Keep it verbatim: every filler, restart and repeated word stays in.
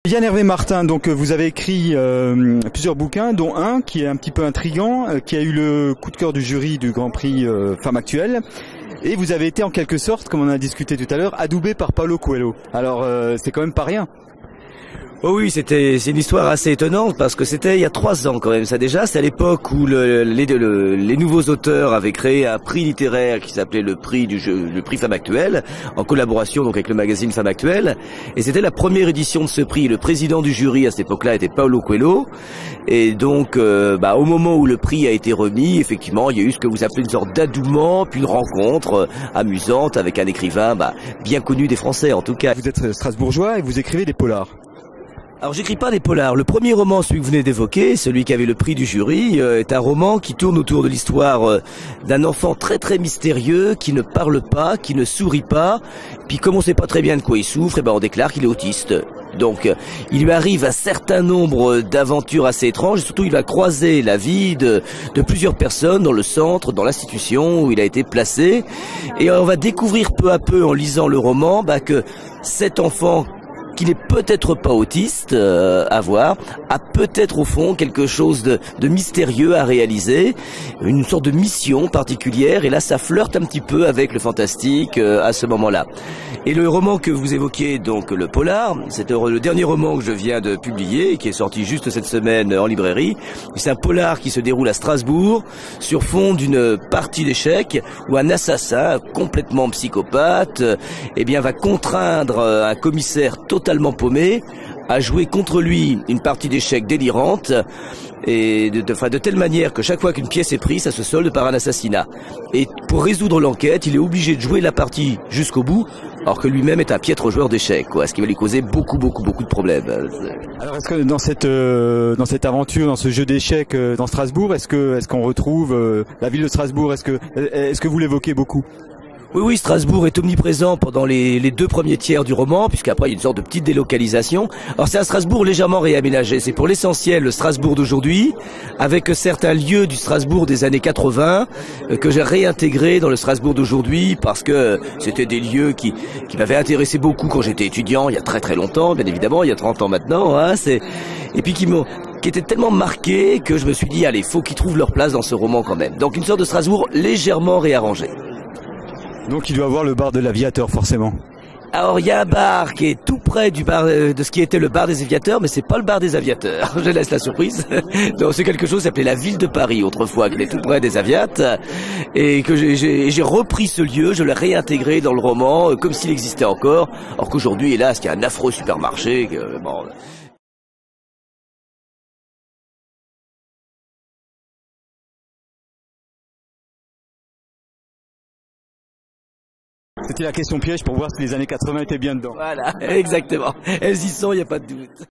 Yann Hervé Martin, donc vous avez écrit euh, plusieurs bouquins, dont un qui est un petit peu intriguant, euh, qui a eu le coup de cœur du jury du Grand Prix euh, Femmes Actuelles. Et vous avez été en quelque sorte, comme on a discuté tout à l'heure, adoubé par Paulo Coelho. Alors euh, c'est quand même pas rien. Oh oui, c'était c'est une histoire assez étonnante parce que c'était il y a trois ans quand même. Ça déjà, c'est à l'époque où le, les, le, les nouveaux auteurs avaient créé un prix littéraire qui s'appelait le prix du jeu, le prix Femmes Actuelles, en collaboration donc avec le magazine Femmes Actuelles. Et c'était la première édition de ce prix. Le président du jury à cette époque-là était Paulo Coelho. Et donc, euh, bah, au moment où le prix a été remis, effectivement, il y a eu ce que vous appelez une sorte d'adouement, puis une rencontre euh, amusante avec un écrivain bah, bien connu des Français en tout cas. Vous êtes strasbourgeois et vous écrivez des polars. Alors j'écris pas des polars. Le premier roman, celui que vous venez d'évoquer, celui qui avait le prix du jury, euh, est un roman qui tourne autour de l'histoire euh, d'un enfant très très mystérieux, qui ne parle pas, qui ne sourit pas. Puis comme on sait pas très bien de quoi il souffre, eh ben on déclare qu'il est autiste. Donc euh, il lui arrive un certain nombre d'aventures assez étranges, et surtout il va croiser la vie de, de plusieurs personnes dans le centre, dans l'institution où il a été placé. Et on va découvrir peu à peu en lisant le roman bah, que cet enfant qu'il n'est peut-être pas autiste euh, à voir, a peut-être au fond quelque chose de, de mystérieux à réaliser, une sorte de mission particulière, et là ça flirte un petit peu avec le fantastique euh, à ce moment-là. Et le roman que vous évoquiez, donc le polar, c'est le dernier roman que je viens de publier, qui est sorti juste cette semaine en librairie. C'est un polar qui se déroule à Strasbourg, sur fond d'une partie d'échecs, où un assassin complètement psychopathe eh bien, va contraindre un commissaire totalement totalement paumé, a joué contre lui une partie d'échecs délirante, et de, de, enfin, de telle manière que chaque fois qu'une pièce est prise, ça se solde par un assassinat. Et pour résoudre l'enquête, il est obligé de jouer la partie jusqu'au bout, alors que lui-même est un piètre joueur d'échecs, quoi, ce qui va lui causer beaucoup, beaucoup, beaucoup de problèmes. Alors est-ce que dans cette euh, dans cette aventure, dans ce jeu d'échecs euh, dans Strasbourg, est-ce que est-ce qu'on retrouve euh, la ville de Strasbourg? Est-ce que est-ce que vous l'évoquez beaucoup? Oui, oui, Strasbourg est omniprésent pendant les, les deux premiers tiers du roman, puisqu'après il y a une sorte de petite délocalisation. Alors c'est un Strasbourg légèrement réaménagé, c'est pour l'essentiel le Strasbourg d'aujourd'hui, avec certains lieux du Strasbourg des années quatre-vingts, euh, que j'ai réintégré dans le Strasbourg d'aujourd'hui, parce que c'était des lieux qui, qui m'avaient intéressé beaucoup quand j'étais étudiant, il y a très très longtemps, bien évidemment, il y a trente ans maintenant, hein, c'est... et puis qui m'ont... qui étaient tellement marqués que je me suis dit, allez, faut qu'ils trouvent leur place dans ce roman quand même. Donc une sorte de Strasbourg légèrement réarrangé. Donc il doit avoir le bar de l'Aviateur forcément. Alors il y a un bar qui est tout près du bar de ce qui était le bar des aviateurs, mais c'est pas le bar des aviateurs. Je laisse la surprise. Donc c'est quelque chose qui s'appelait la ville de Paris autrefois, qui est tout près des aviates, et que j'ai j'ai repris ce lieu, je l'ai réintégré dans le roman comme s'il existait encore, alors qu'aujourd'hui hélas il y a un affreux supermarché. Que, bon, C'était la question piège pour voir si les années quatre-vingts étaient bien dedans. voilà, exactement. Elles y sont, il n'y a pas de doute.